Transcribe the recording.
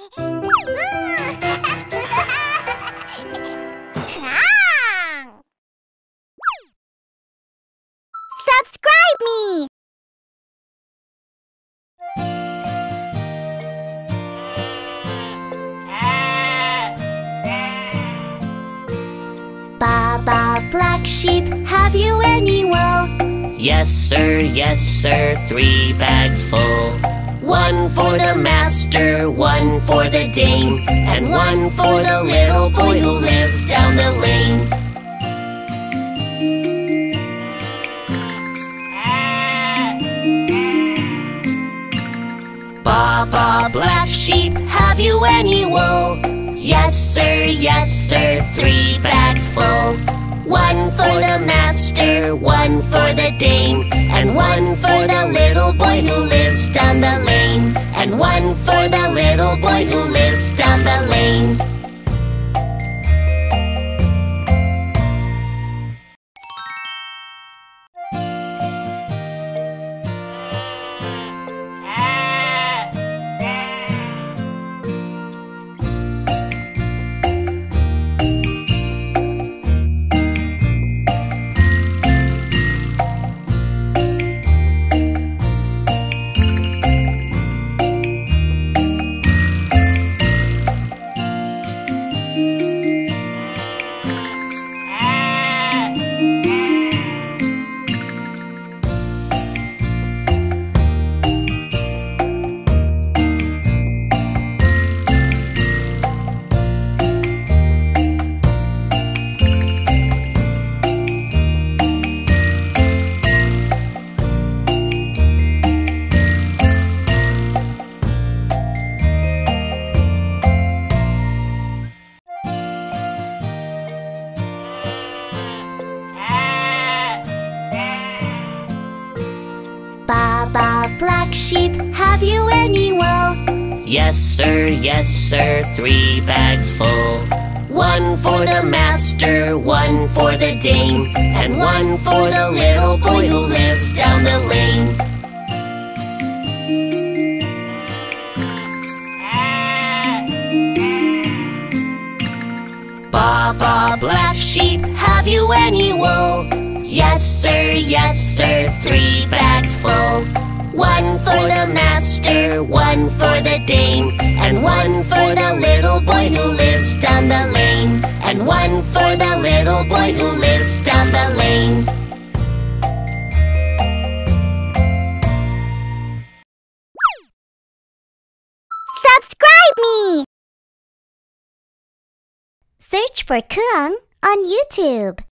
Subscribe me! Baa Baa Black Sheep, have you any wool? Yes, sir, 3 bags full. 1 for the master, 1 for the dame, and 1 for the little boy who lives down the lane. Baa Baa Black Sheep, have you any wool? Yes, sir, 3 bags full. 1 for the master, 1 for the dame, and 1 for the little boy who lives down the lane, and 1 for the little boy who lives down the lane. Baa Baa Black Sheep, have you any wool? Yes, sir, 3 bags full. 1 for the master, 1 for the dame, and 1 for the little boy who lives down the lane. Baa Baa Black Sheep, have you any wool? Yes, sir, 3 bags full. 1 for the master, 1 for the dame, and 1 for the little boy who lives down the lane, and 1 for the little boy who lives down the lane. Subscribe me! Search for Kuang on YouTube.